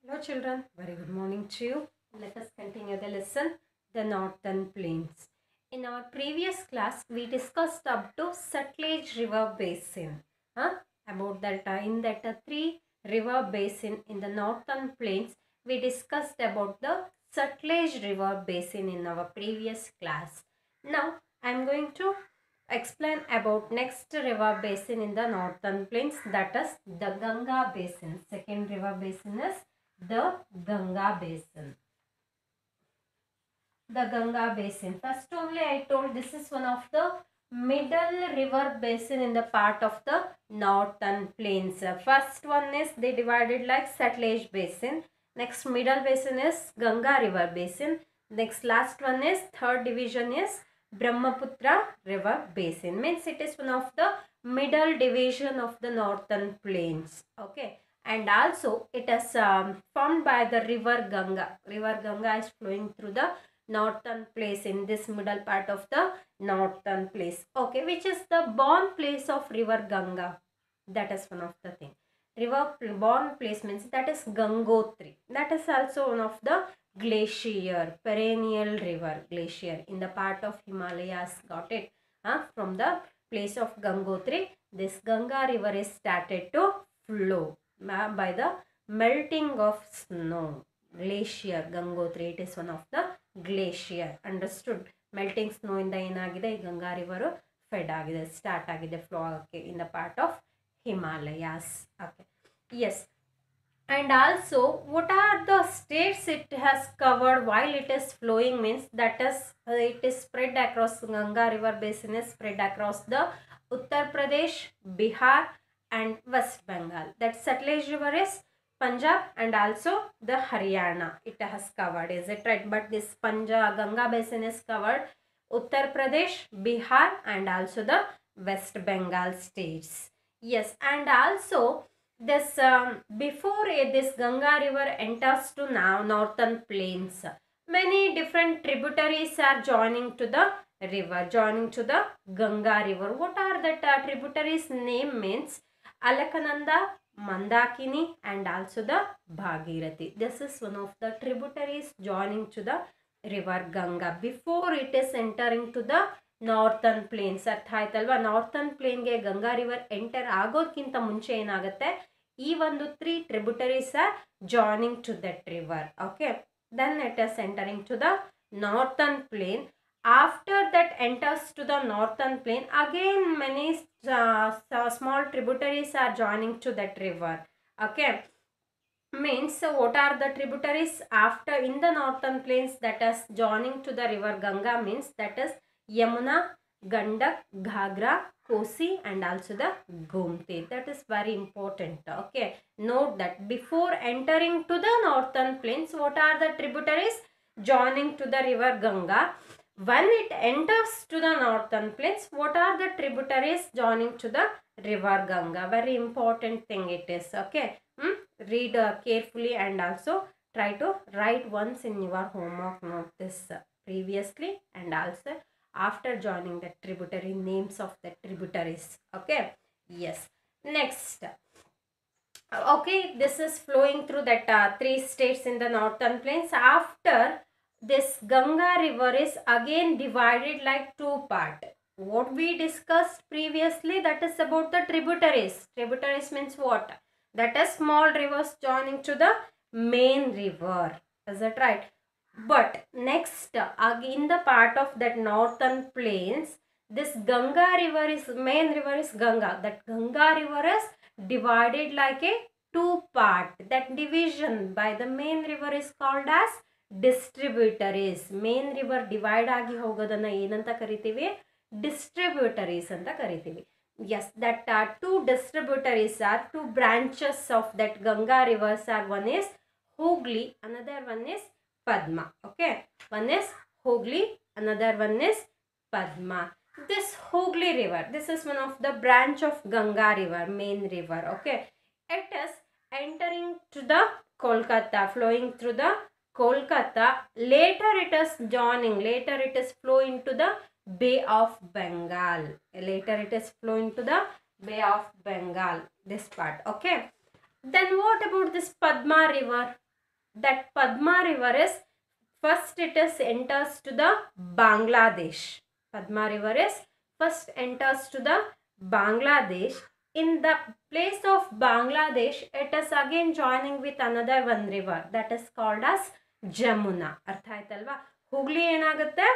Hello children, very good morning to you. Let us continue the lesson, the Northern Plains. In our previous class, we discussed up to Sutlej River Basin. About that, in that three river basin in the Northern Plains, we discussed about the Sutlej River Basin in our previous class. Now, I am going to explain about next river basin in the Northern Plains, that is the Ganga Basin. Second river basin is the Ganga Basin. The Ganga Basin. First only I told this is one of the middle river basin in the part of the Northern Plains. First one is they divided like Sutlej Basin. Next middle basin is Ganga River Basin. Next last one is third division is Brahmaputra River Basin. Means it is one of the middle division of the Northern Plains. Okay. And also it is formed by the river Ganga. River Ganga is flowing through the northern place in this middle part of the northern place. Okay, which is the born place of river Ganga. That is one of the thing. River born place means that is Gangotri. That is also one of the glacier, perennial river glacier in the part of Himalayas. Got it? From the place of Gangotri, this Ganga river is started to flow by the melting of snow. Glacier Gangotri, it is one of the glacier. Understood? Melting snow in the ಏನಾಗಿದೆ Ganga river fed ಆಗಿದೆ, start ಆಗಿದೆ flow ಆಗಕ್ಕೆ in the part of Himalayas. Okay, yes. And also what are the states it has covered while it is flowing means that is it is spread across Ganga river basin is spread across the Uttar Pradesh, Bihar and West Bengal. That Sutlej river is Punjab and also the Haryana it has covered, is it right? But this Punjab Ganga basin is covered Uttar Pradesh, Bihar and also the West Bengal states. Yes, and also this before this Ganga river enters to now northern plains, many different tributaries are joining to the river, joining to the Ganga river. What are the tributaries name means Alakananda, Mandakini and also the Bhagirathi. This is one of the tributaries joining to the river Ganga before it is entering to the northern plains. ಅರ್ಥ ಆಯ್ತಲ್ವಾ? Northern ಪ್ಲೇನ್ಗೆ Ganga river enter ಆಗೋದಕ್ಕಿಂತ ಮುಂಚೆ ಏನಾಗುತ್ತೆ, ಈ ಒಂದು 3 tributaries are joining to that river. Okay, then it is entering to the northern plain. After that enters to the northern plain, again many small tributaries are joining to that river. Okay, means what are the tributaries after in the northern plains that is joining to the river Ganga means that is Yamuna, Gandak, Ghagra, Kosi and also the Gomti. That is very important. Okay, note that before entering to the northern plains, what are the tributaries joining to the river Ganga? When it enters to the northern plains, what are the tributaries joining to the river Ganga? Very important thing it is. Okay, read carefully and also try to write once in your homework note this previously and also after joining the tributary names of the tributaries. Okay, yes. Next, okay, this is flowing through that 3 states in the northern plains. After this Ganga river is again divided like 2 parts. What we discussed previously, that is about the tributaries. Tributaries means what? That is small rivers joining to the main river. Is that right? But next in the part of that northern plains, this Ganga river is main river is Ganga. That Ganga river is divided like a 2 part. That division by the main river is called as distributaries. Main river divide ಆಗಿ ಹೋಗೋದನ್ನ ಏನಂತ ಕರಿತೀವಿ? Distributaries ಅಂತ ಕರಿತೀವಿ. Yes, that 2 distributaries are 2 branches of that Ganga rivers are one is Hooghly, another one is Padma. Okay, one is Hooghly, another one is Padma. This Hooghly river, this is one of the branch of Ganga river, main river. Okay, it is entering to the Kolkata, flowing through the Kolkata. Later it is joining, later it is flowing to the Bay of Bengal. Later it is flowing to the Bay of Bengal, this part. Okay, then what about this Padma river? that Padma river is first it is enters to the Bangladesh. Padma river is first enters to the Bangladesh. In the place of Bangladesh, it is again joining with another one river that is called as Jamuna. ಅರ್ಥ ಆಯ್ತಲ್ವಾ? ಹುಗ್ಲಿ ಏನಾಗುತ್ತೆ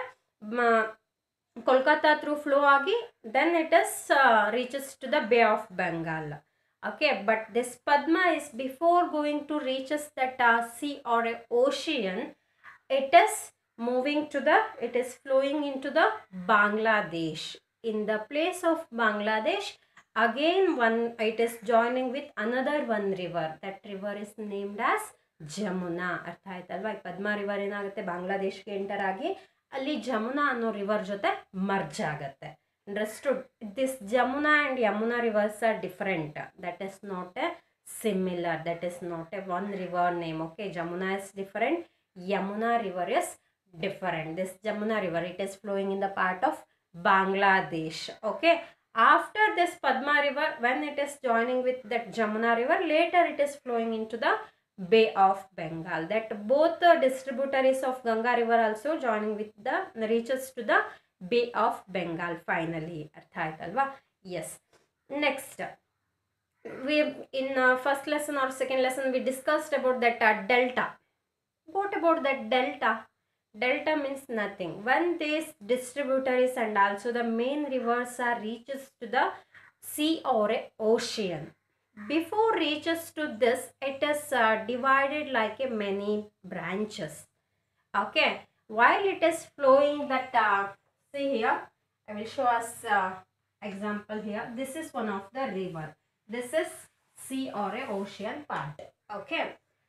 Kolkata through flow agi, then it is reaches to the Bay of Bengal. Okay, but this Padma is before going to reaches that sea or a ocean, it is moving to the, it is flowing into the Bangladesh. In the place of Bangladesh, again one, it is joining with another one river. That river is named as Jamuna. ಅರ್ಥ ಆಯ್ತಲ್ವಾ? ಈ Padma river ಏನಾಗುತ್ತೆ ಬಾಂಗ್ಲಾದೇಶ್ಗೆ enter ಆಗಿ ಅಲ್ಲಿ ಜಮುನಾ ಅನ್ನೋ river ಜೊತೆ merge ಆಗುತ್ತೆ. Understood? This Jamuna and Yamuna rivers are different. That is not a similar, that is not a one river name. Okay, Jamuna is different, Yamuna river is different. This Jamuna river, it is flowing in the part of Bangladesh. Okay, after this Padma river, when it is joining with that Jamuna river, later it is flowing into the Bay of Bengal. That both the distributaries of Ganga river also joining with the reaches to the Bay of Bengal finally. Artha aitalva? Yes. Next, we in first lesson or second lesson we discussed about that delta. What about that delta? Delta means nothing. When these distributaries and also the main rivers are reaches to the sea or a ocean, before reaches to this, it is divided like a many branches. Okay, while it is flowing that see here, I will show us example here. This is one of the river. This is sea or a ocean part. Okay,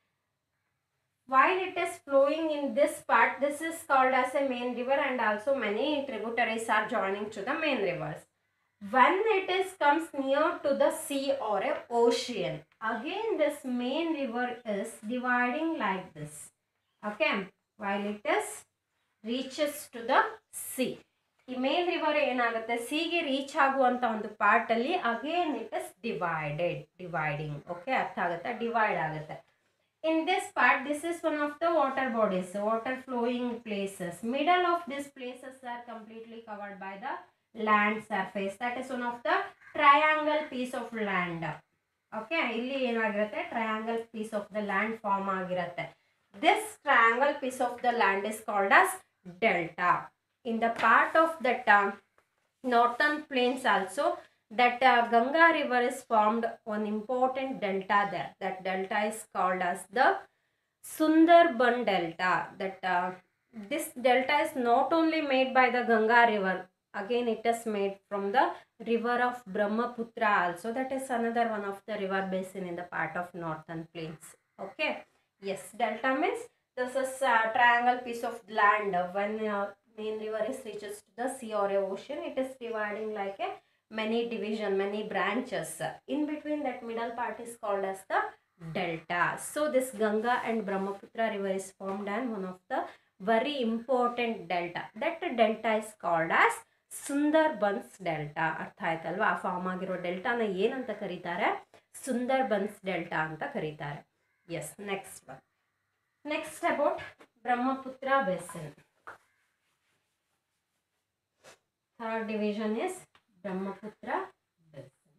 while it is flowing in this part, this is called as a main river, and also many tributaries are joining to the main rivers. When it is comes near to the sea or a ocean, again this main river is dividing like this. Okay, while it is reaches to the sea, ಈ main river ಏನಾಗುತ್ತೆ ಸೀಗೆ reach ಆಗುವಂತ ಒಂದು part ಅಲ್ಲಿ again it is dividing. Okay, ಅರ್ಥ ಆಗುತ್ತೆ? Divide ಆಗುತ್ತೆ. In this part, this is one of the water bodies, water flowing places. Middle of these places are completely covered by the land surface. That is one of the triangle piece of land. Okay, ಇಲ್ಲಿ ಏನಾಗಿರುತ್ತೆ triangle piece of the land form ಆಗಿರುತ್ತೆ. This triangle piece of the land is called as delta. In the part of that northern plains also, that Ganga river is formed one important delta there. That delta is called as the Sundarban delta. That this delta is not only made by the Ganga river, again it is made from the river of Brahmaputra also. That is another one of the river basin in the part of northern plains. Okay, yes, delta means this is a triangle piece of land. When main river is reaches to the sea or a ocean, it is dividing like a many division, many branches. In between that middle part is called as the delta. So this Ganga and Brahmaputra river is formed and one of the very important delta. That delta is called as Sundarbans delta. ಅರ್ಥ ಆಯ್ತಲ್ವಾ? ಆ form ಆಗಿರೋ ಡೆಲ್ಟಾನ ಏನಂತ ಕರೀತಾರೆ? Sundarbans delta ಅಂತ ಕರೀತಾರೆ. Yes, next one. Next about Brahmaputra basin. Third division is Brahmaputra basin.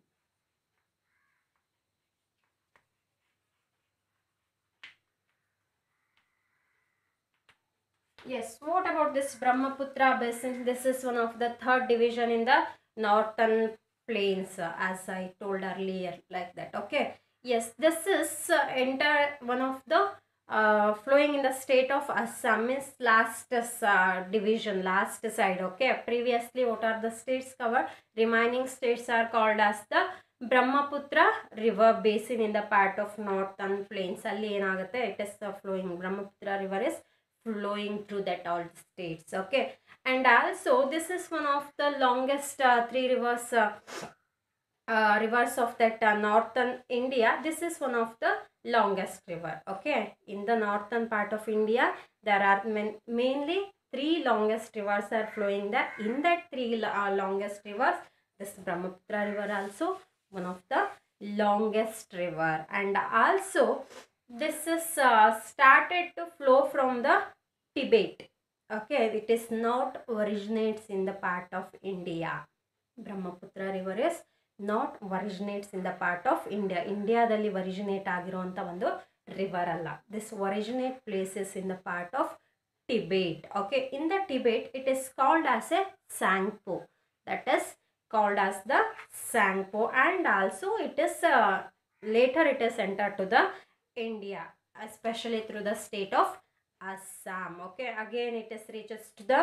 Yes, what about this Brahmaputra basin? This is one of the third division in the northern plains, as I told earlier, like that. Okay, yes, this is one of the flowing in the state of Assam, is last division, last side. Okay, previously what are the states covered? Remaining states are called as the Brahmaputra river basin in the part of northern plains. ಅಲ್ಲಿ ಏನಾಗುತ್ತೆ, it is flowing, Brahmaputra river is flowing through that all states. Okay, and also this is one of the longest three rivers rivers of that northern India. This is one of the longest river. Okay, in the northern part of India there are mainly three longest rivers are flowing there. In that three longest rivers, this Brahmaputra river also one of the longest river. And also this is started to flow from the Tibet. Okay, it is not originates in the part of India. Brahmaputra river is not originates in the part of India. Indiaದಲ್ಲಿ originate ಆಗಿರುವಂತ ಒಂದು river ಅಲ್ಲ. This originate places in the part of Tibet. Okay, in the Tibet it is called as a Sangpo. That is called as the Sangpo, and also it is later it is entered to the India, especially through the state of Assam. Okay, again it is reaches to the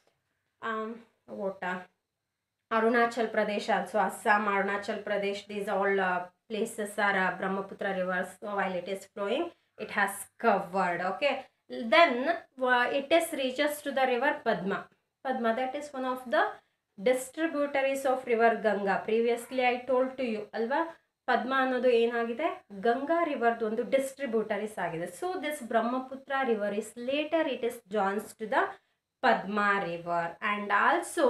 Arunachal Pradesh also. Assam, Arunachal Pradesh, these all places are Brahmaputra rivers. So while it is flowing, it has covered. Okay, then it is reaches to the river Padma. Padma, that is one of the distributaries of river Ganga. Previously I told to you alva, ಪದ್ಮ ಅನ್ನೋದು ಏನಾಗಿದೆ, ಗಂಗಾ ರಿವರ್ದು ಒಂದು distributaries ಆಗಿದೆ. So this Brahmaputra river is later it is joins to the Padma river, and also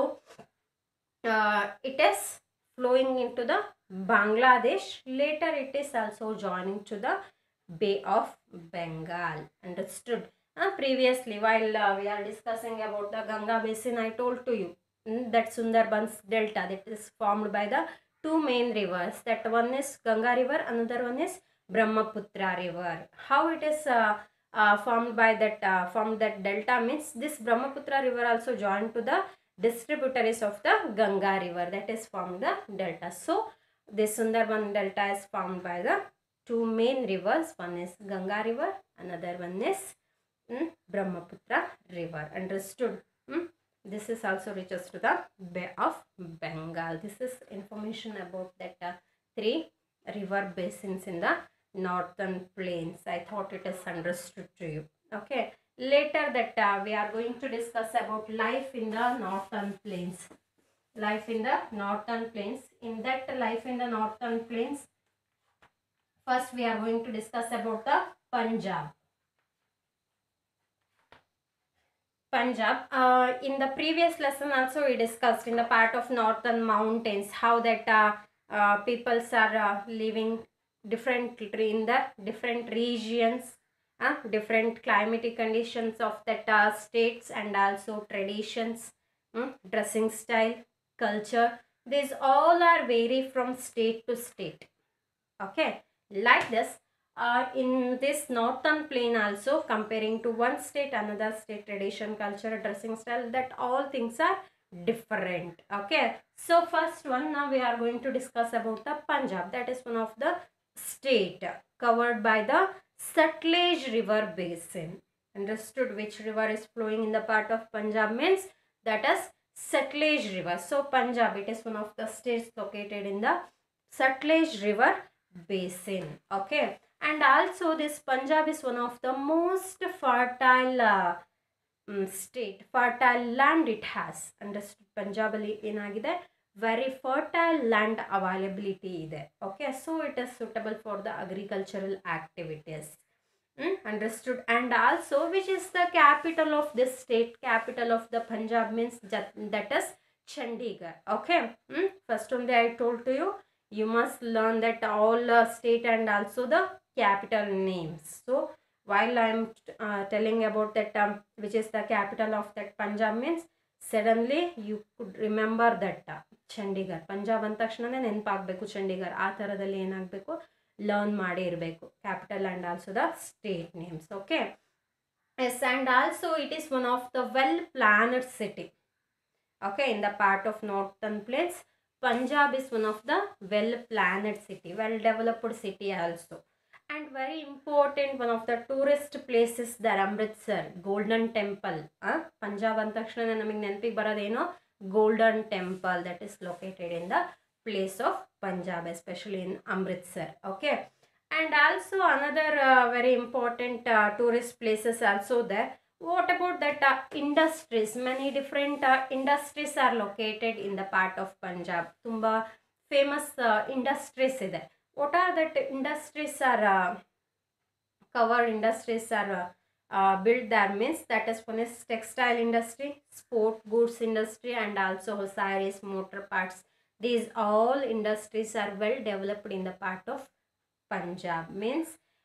it is flowing into the Bangladesh. Later it is also joining to the Bay of Bengal. Understood? Previously while we are discussing about the Ganga basin, I told to you that Sundarbans delta that is formed by the two main rivers. That one is Ganga river, another one is Brahmaputra river. How it is formed by that formed that delta means this Brahmaputra river also joined to the distributaries of the Ganga river, that is formed the delta. So this Sundarban delta is formed by the two main rivers. One is Ganga river, another one is Brahmaputra river. Understood? This is also reaches to the Bay of Bengal. This is information about that three river basins in the northern plains. I thought it is understood to you. Okay, later that we are going to discuss about life in the northern plains. Life in the northern plains. In that life in the northern plains, first we are going to discuss about the Punjab. Punjab, in the previous lesson also we discussed in the part of northern mountains how that peoples are living differently in the different regions, different climatic conditions of that states, and also traditions, dressing style, culture. These all are vary from state to state. Okay, like this in this northern plain also, comparing to one state another state, tradition, culture, dressing style, that all things are different. Okay, so first one, now we are going to discuss about the Punjab. That is one of the state covered by the Sutlej river basin. Understood? Which river is flowing in the part of Punjab means that is Sutlej river. So Punjab, it is one of the states located in the Sutlej river basin. Okay, and also this Punjab is one of the most fertile state, fertile land it has. Understood? Punjab ಅಲ್ಲಿ ಏನಾಗಿದೆ, very fertile land availability ಇದೆ. Okay, so it is suitable for the agricultural activities. Understood? And also which is the capital of this state? Capital of the Punjab means that is Chandigarh. Okay, first only I told to you, you must learn that all state and also the capital names. So while I am telling about that which is the capital of that Punjab means, suddenly you could remember that Chandigarh. Punjab ಅಂದ ತಕ್ಷಣನೇ ನೆನಪಾಗಬೇಕು ಚಂಡೀಗಢ. ಆ ಥರದಲ್ಲಿ ಏನಾಗಬೇಕು, learn ಮಾಡಿ ಇರಬೇಕು capital and also the state names. Okay, yes, and also it is one of the well planned city. Okay, in the part of northern place, Punjab is one of the well planned city, well developed city also, and very important one of the tourist places there, Amritsar Golden Temple. Punjab ಅಂದ ತಕ್ಷಣ ನಮಗೆ ನೆನಪಿಗೆ ಬರೋದೇನೋ Golden Temple, that is located in the place of Punjab, especially in Amritsar. Okay, and also another very important tourist places also there. What about that industries? Many different industries are located in the part of Punjab. Tumba famous industries ide. What are that industries are covered industries are built there means, that is one is textile industry, sport goods industry, and also Osiris motor parts. These all industries are well developed in the part of Punjab means.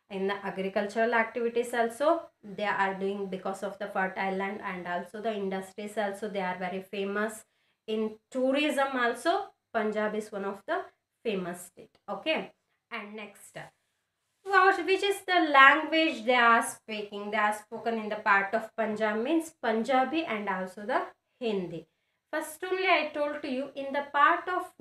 In the agricultural activities also they are doing because of the fertile land, and also the industries also they are very famous. In tourism also Punjab is one of the famous state. Okay, and next, which is the language they are speaking? They are spoken in the part of Punjab means Punjabi and also the Hindi. First only I told to you, in the part of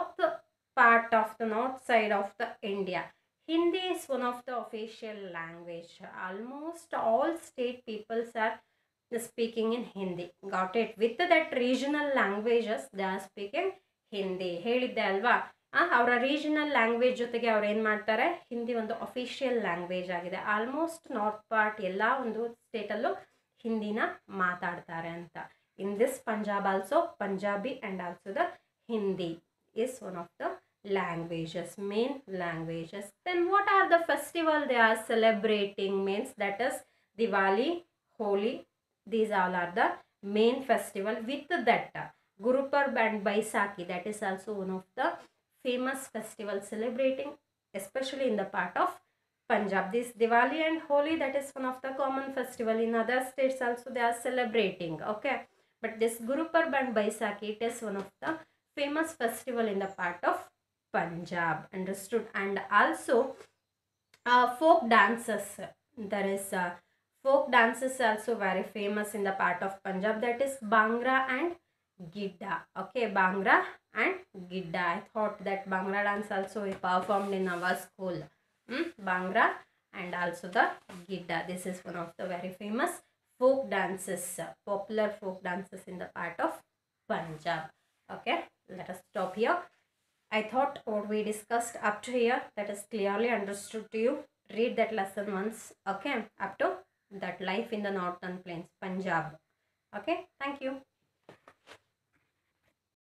north side of the India, Hindi is one of the official language. Almost all state peoples are speaking in Hindi. Got it? With that regional languages they are speaking Hindi. ಹೇಳಿದ್ದೆ ಅಲ್ವಾ, ಅವರ regional language ಜೊತೆಗೆ ಅವ್ರು ಏನು ಮಾಡ್ತಾರೆ, ಹಿಂದಿ ಒಂದು official language ಆಗಿದೆ. Almost north part ಎಲ್ಲ ಒಂದು ಸ್ಟೇಟಲ್ಲೂ ಹಿಂದಿನ ಮಾತಾಡ್ತಾರೆ ಅಂತ. In this Punjab also Punjabi and also the Hindi is one of the languages, main languages. Then what are the festival they are celebrating means, that is Diwali, Holi. These all are the main festival. With that Guru Parb and Baisakhi, that is also one of the famous festival celebrating especially in the part of Punjab. This Diwali and Holi, that is one of the common festival. In other states also they are celebrating. Okay, but this Guru Parb and Baisakhi, it is one of the famous festival in the part of Punjab. Understood? And also folk dances. There is folk dances also very famous in the part of Punjab, that is Bhangra and Gidda. Okay, Bhangra and Gidda. I thought that Bhangra dance also we performed in our school. Bhangra and also the Gidda. This is one of the very famous folk dances, popular folk dances in the part of Punjab. Okay, let us stop here. I thought what we discussed up to here, that is clearly understood to you. Read that lesson once. Okay, up to that life in the northern plains, Punjab. Okay, thank you.